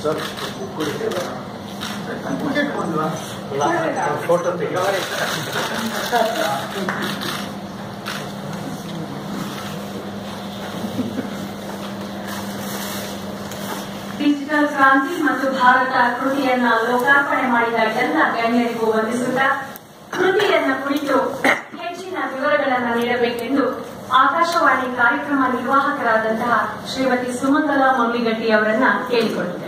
Sir photo digital ಕ್ರಾಂತಿ ಮತ್ತು ಭಾರತ ಕೃತಿಯನ್ನ ಲೋಕಾರ್ಪಣೆ ಮಾಡಿದ ಎಲ್ಲ ಗಣ್ಯರಿಗೂ ವಂದಿಸುತ್ತಾ ಕೃತಿಯನ್ನ ಕುರಿತು ಹೆಚ್ಚಿನ ವಿವರಗಳನ್ನು ನೀಡಬೇಕೆಂದು ಆಕಾಶವಾಣಿ ಕಾರ್ಯಕ್ರಮ ನಿರ್ವಾಹಕರಾದಂತಹ ಶ್ರೀಮತಿ ಸುಮಂಗಲಾ ಮಮ್ಮಿಗಟ್ಟಿ ಅವರನ್ನ ಕೇಳಿಕೊಳ್ಳುತ್ತೇನೆ.